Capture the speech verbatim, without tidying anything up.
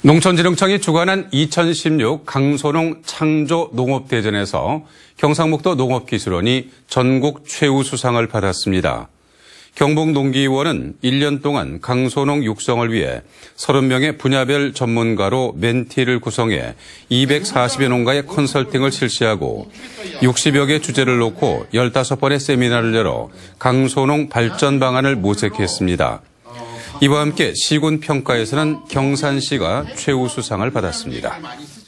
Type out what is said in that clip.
농촌진흥청이 주관한 이천십육 강소농 창조농업대전에서 경상북도 농업기술원이 전국 최우수상을 받았습니다. 경북농기원은 일 년 동안 강소농 육성을 위해 서른 명의 분야별 전문가로 멘티를 구성해 이백사십여 농가의 컨설팅을 실시하고 육십여 개 주제를 놓고 열다섯 번의 세미나를 열어 강소농 발전 방안을 모색했습니다. 이와 함께 시군 평가에서는 경산시가 최우수상을 받았습니다.